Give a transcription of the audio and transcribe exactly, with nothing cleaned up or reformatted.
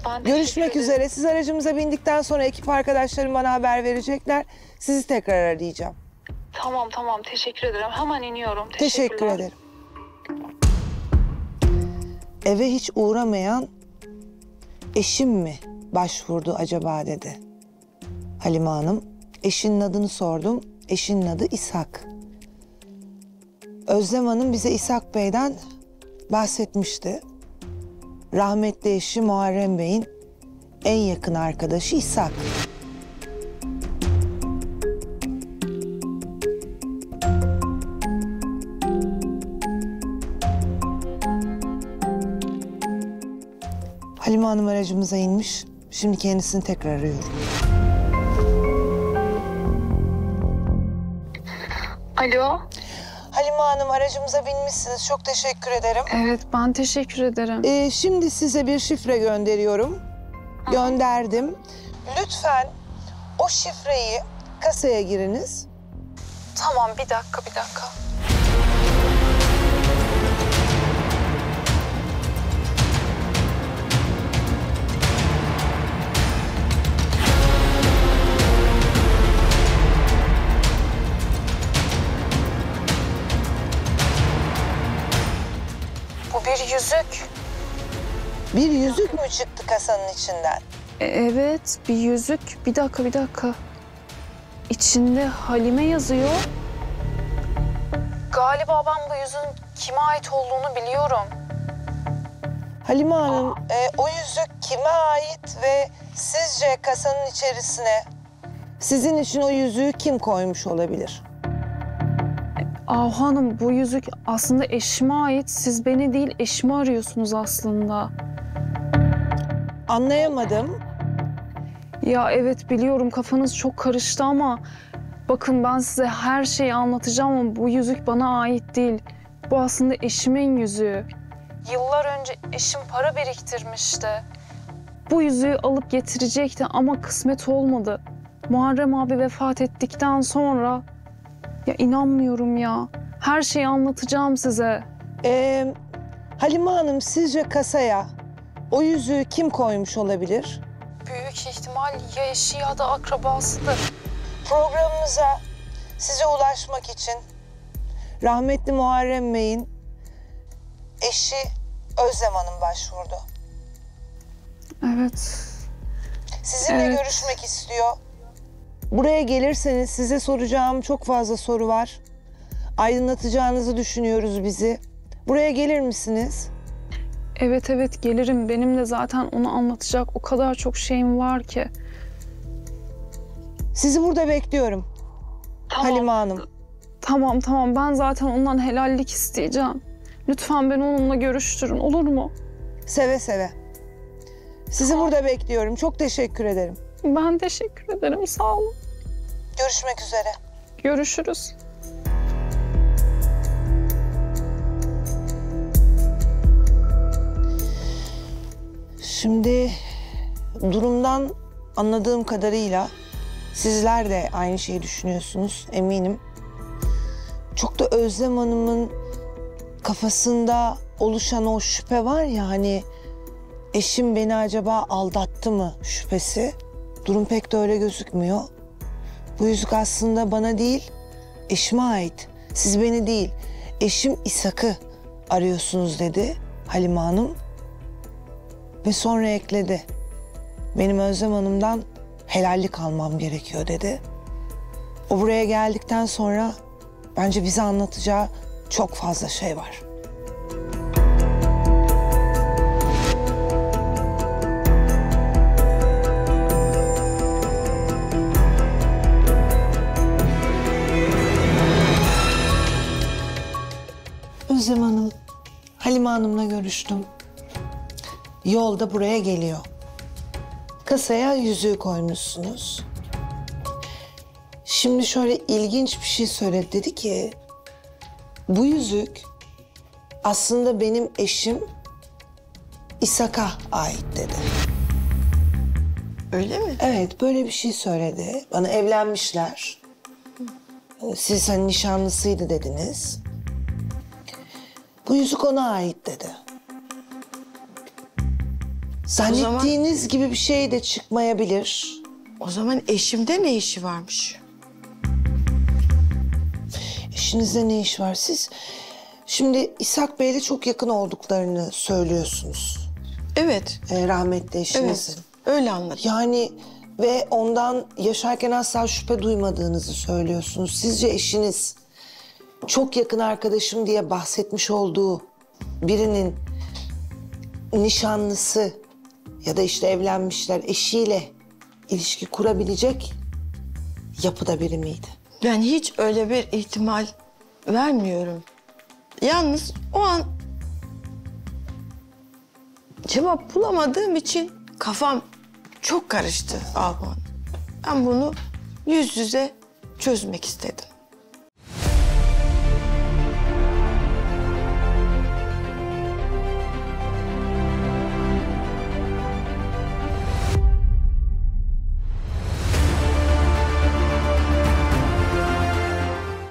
Ben Görüşmek üzere. Siz aracımıza bindikten sonra ekip arkadaşlarım bana haber verecekler. Sizi tekrar arayacağım. Tamam tamam teşekkür ederim. Hemen iniyorum. Teşekkür ederim. Eve hiç uğramayan eşim mi başvurdu acaba dedi Halime Hanım. Eşinin adını sordum. Eşinin adı İshak. Özlem Hanım bize İshak Bey'den bahsetmişti. Rahmetli eşi Muharrem Bey'in en yakın arkadaşı İshak. Halime Hanım aracımıza inmiş. Şimdi kendisini tekrar arıyorum. Alo. Halime Hanım aracımıza binmişsiniz. Çok teşekkür ederim. Evet, ben teşekkür ederim. Ee, şimdi size bir şifre gönderiyorum. Gönderdim. Lütfen o şifreyi kasaya giriniz. Tamam, bir dakika, bir dakika. Bu bir yüzük. Bir yüzük mü çıktı kasanın içinden? E, evet, bir yüzük. Bir dakika, bir dakika. İçinde Halime yazıyor. Galiba ben bu yüzüğün kime ait olduğunu biliyorum. Halime Hanım, e, o yüzük kime ait ve sizce kasanın içerisine sizin için o yüzüğü kim koymuş olabilir? Ahu Hanım, bu yüzük aslında eşime ait. Siz beni değil, eşimi arıyorsunuz aslında. Anlayamadım. Ya evet, biliyorum kafanız çok karıştı ama bakın ben size her şeyi anlatacağım ama bu yüzük bana ait değil. Bu aslında eşimin yüzüğü. Yıllar önce eşim para biriktirmişti. Bu yüzüğü alıp getirecekti ama kısmet olmadı. Muharrem abi vefat ettikten sonra... Ya inanmıyorum ya. Her şeyi anlatacağım size. Ee, Halime Hanım, sizce kasaya o yüzüğü kim koymuş olabilir? Büyük ihtimal ya eşi ya da akrabasıdır. Programımıza size ulaşmak için rahmetli Muharrem Bey'in eşi Özlem Hanım başvurdu. Evet. Sizinle Evet. görüşmek istiyor. Buraya gelirseniz size soracağım çok fazla soru var. Aydınlatacağınızı düşünüyoruz bizi. Buraya gelir misiniz? Evet evet gelirim. Benim de zaten onu anlatacak o kadar çok şeyim var ki. Sizi burada bekliyorum. Tamam. Halime Hanım. Tamam tamam, ben zaten ondan helallik isteyeceğim. Lütfen beni onunla görüştürün, olur mu? Seve seve. Sizi burada bekliyorum. Çok teşekkür ederim. Ben teşekkür ederim, sağ olun. Görüşmek üzere. Görüşürüz. Şimdi durumdan anladığım kadarıyla sizler de aynı şeyi düşünüyorsunuz eminim. Çok da Özlem Hanım'ın kafasında oluşan o şüphe var ya, hani eşim beni acaba aldattı mı şüphesi. Durum pek de öyle gözükmüyor. Bu yüzük aslında bana değil, eşime ait. Siz beni değil, eşim İshak'ı arıyorsunuz dedi Halime Hanım. Ve sonra ekledi. Benim Özlem Hanım'dan helallik almam gerekiyor dedi. O buraya geldikten sonra bence bize anlatacağı çok fazla şey var. Özlem Hanım, Halime Hanım'la görüştüm. Yolda buraya geliyor. Kasaya yüzüğü koymuşsunuz. Şimdi şöyle ilginç bir şey söyledi. Dedi ki, bu yüzük aslında benim eşim İshak'a ait dedi. Öyle mi? Evet, böyle bir şey söyledi. Bana evlenmişler. Siz hani nişanlısıydı dediniz. Bu yüzük ona ait dedi. Zannettiğiniz gibi bir şey de çıkmayabilir. O zaman eşimde ne işi varmış? Eşinizde ne iş var? Siz şimdi İshak Bey'le çok yakın olduklarını söylüyorsunuz. Evet, Ee, rahmetli eşinizin. evet. Öyle anladım. Yani ve ondan yaşarken asla şüphe duymadığınızı söylüyorsunuz. Sizce eşiniz çok yakın arkadaşım diye bahsetmiş olduğu birinin nişanlısı ya da işte evlenmişler eşiyle ilişki kurabilecek yapıda biri miydi? Ben hiç öyle bir ihtimal vermiyorum. Yalnız o an cevap bulamadığım için kafam çok karıştı Ahu Hanım. Ben bunu yüz yüze çözmek istedim.